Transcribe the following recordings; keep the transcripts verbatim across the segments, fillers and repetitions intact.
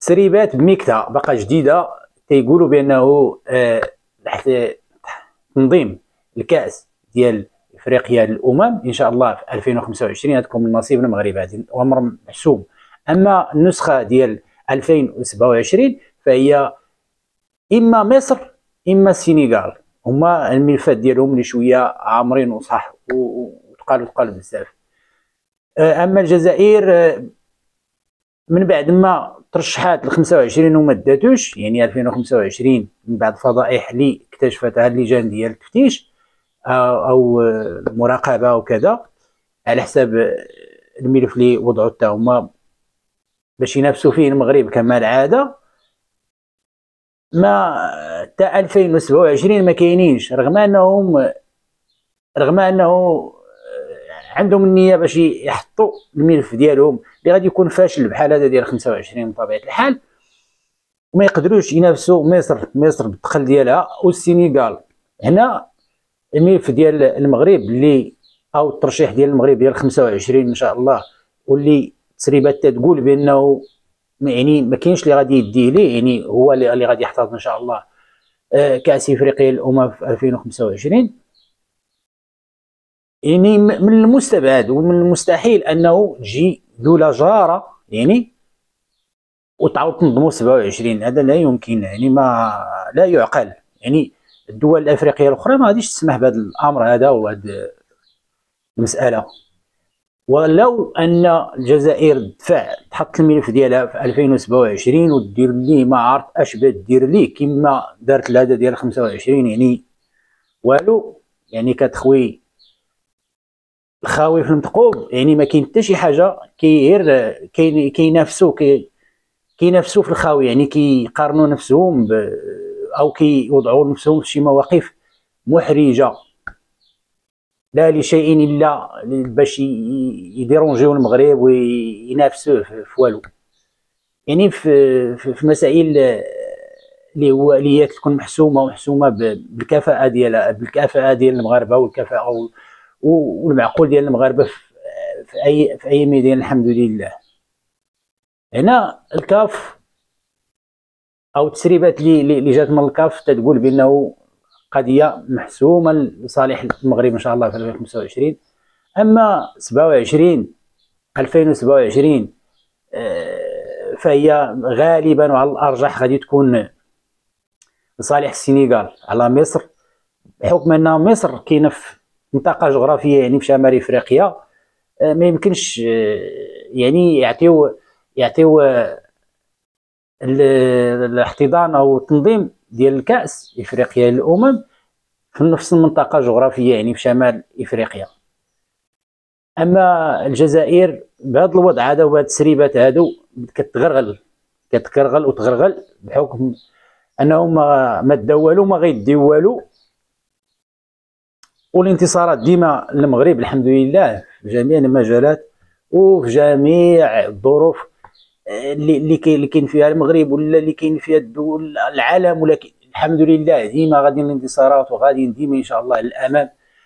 تسريبات بميكتا باقا جديده تيقولوا بانه آه تحت تنظيم الكاس ديال افريقيا للامم ان شاء الله في ألفين وخمسة وعشرين غتكون من نصيب المغرب. هذا امر محسوم. اما النسخه ديال ألفين وسبعة وعشرين فهي اما مصر اما السنغال، هما الملفات ديالهم اللي شويه عامرين وصح وتقالوا تقال بزاف. اما الجزائر من بعد ما ترشحات ل خمسة وعشرين وما داتوش، يعني ألفين وخمسة وعشرين من بعد فضائح اللي اكتشفتها اللجان ديال التفتيش او المراقبه وكذا على حساب الملف اللي وضعوا حتى هما باش ينافسوا فيه المغرب كما العاده، ما حتى ألفين وسبعة وعشرين ما كاينينش، رغم انهم رغم انه عندهم النيه باش يحطوا الملف ديالهم اللي غادي يكون فاشل بحال هذا ديال خمسة وعشرين بطبيعه الحال، وما يقدروش ينافسوا مصر مصر بالدخل ديالها والسنغال. هنا الملف ديال المغرب اللي او الترشيح ديال المغرب ديال خمسة وعشرين ان شاء الله، واللي التسريبات تقول بانه يعني ما كاينش اللي غادي يديه ليه، يعني هو اللي غادي يحتضن ان شاء الله كاس افريقيا للامم في ألفين وخمسة وعشرين. يعني من المستبعد ومن المستحيل انه تجي دوله جاره يعني وتعاود تنظموا سبعة وعشرين، هذا لا يمكن، يعني ما لا يعقل. يعني الدول الافريقيه الاخرى ما غاديش تسمح بهذا الامر هذا وهذه المساله. ولو ان الجزائر دفع تحط الملف ديالها في ألفين وسبعة وعشرين ودير ليه ما عرفت اش دير ليه كما دارت لهذا ديال خمسة وعشرين، يعني والو، يعني كتخوي الخاوي في المثقوب، يعني ما كاين حتى شي حاجه كيغير كينافسوا كي كينافسوا في الخاوي، يعني كيقارنوا نفسهم او كيوضعوا نفسهم في شي مواقف محرجه لا لشيء الا باش يديرونجيو المغرب وينافسوه في والو. يعني في في مسائل اللي هو اليات تكون محسومه ومحسومه بالكفاءه ديالها بالكفاءه ديال المغاربه والكفاءه والمعقول ديال المغاربه في اي في اي ميدان الحمد لله. هنا الكاف او التسريبات اللي اللي جات من الكاف تتقول بانه قضيه محسومه لصالح المغرب ان شاء الله في ألفين وخمسة وعشرين. اما سبعة وعشرين ألفين وسبعة وعشرين فهي غالبا وعلى الارجح غادي تكون لصالح السنغال على مصر، بحكم ان مصر كاينه في منطقه جغرافيه يعني في شمال افريقيا، ما يمكنش يعني يعطيو يعطيو الاحتضان او التنظيم ديال الكاس افريقيا للامم في نفس المنطقه الجغرافيه يعني في شمال افريقيا. اما الجزائر بهذا الوضع هذا وبهذه التسريبات هادو كتغرغل كتكرغل وتغرغل بحكم انهم ما تداولوا ما غيديو والو، والانتصارات ديما للمغرب الحمد لله في جميع المجالات وفي جميع الظروف اللي اللي كاين فيها المغرب ولا اللي كاين فيها الدول العالم، ولكن الحمد لله ديما غاديين الانتصارات وغاديين ديما ان شاء الله للامام.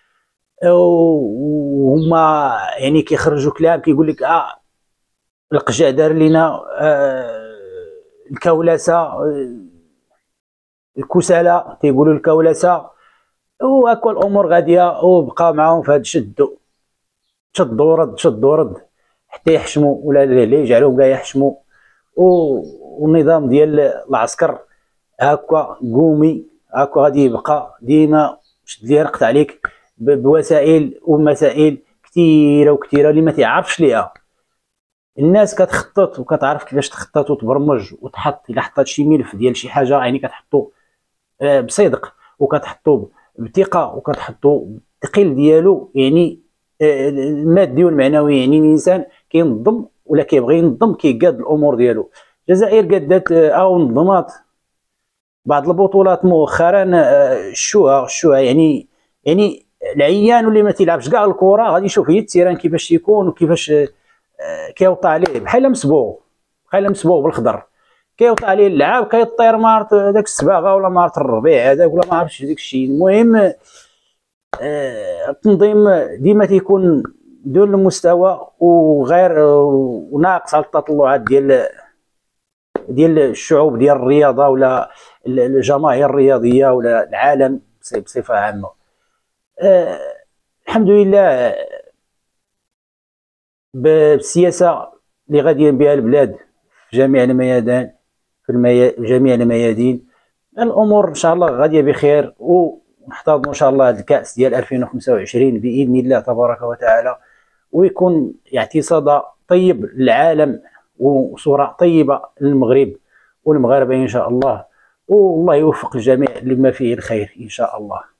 وهما يعني كيخرجوا كلام كيقول لك اه القجع دار لنا آه الكولسه آه الكسالى تيقولوا الكولسه، وهكا الامور غاديه وبقى معاهم في هذا الشد شد ورد شد ورد حتى يحشموا ولا اللي يجعلهم كاع يحشموا. والنظام ديال العسكر هكا قومي هكا غادي يبقى ديما شد لي رقت عليك بوسائل ومسائل كثيره وكثيره اللي ما تعرفش ليها. الناس كتخطط وكتعرف كيفاش تخطط وتبرمج وتحط الا حطات شي ملف ديال شي حاجه يعني كتحطو بصدق وكتحطو بثقه وكتحطو الثقيل ديالو، يعني المادي والمعنوي، يعني الانسان كينظم ولا كيبغي ينظم كيقاد الامور ديالو. الجزائر قادات او نظمات بعض البطولات مؤخرا الشوها الشوها يعني يعني العيان واللي ما تيلعبش كاع الكره غادي يشوف هي التيران كيفاش يكون وكيفاش كيوطى عليه بحال مسبوغ بحال مسبوغ بالخضر، كيوطى عليه اللعاب كيطير مارت داك السباغه ولا مارت الربيع هذاك ولا ما عرفتش داك الشيء. المهم التنظيم ديما تيكون دون المستوى وغير وناقص على التطلعات ديال ديال الشعوب ديال الرياضه ولا الجماهير الرياضيه ولا العالم بصفه عامه. أه الحمد لله بالسياسه اللي غاديين بها البلاد في جميع الميادين، في المي... جميع الميادين الامور ان شاء الله غاديه بخير، ونحتضنوا ان شاء الله هذا الكاس ديال ألفين وخمسة وعشرين باذن الله تبارك وتعالى، ويكون يعني صدى طيب للعالم وصوره طيبه للمغرب والمغاربه ان شاء الله، والله يوفق الجميع لما فيه الخير ان شاء الله.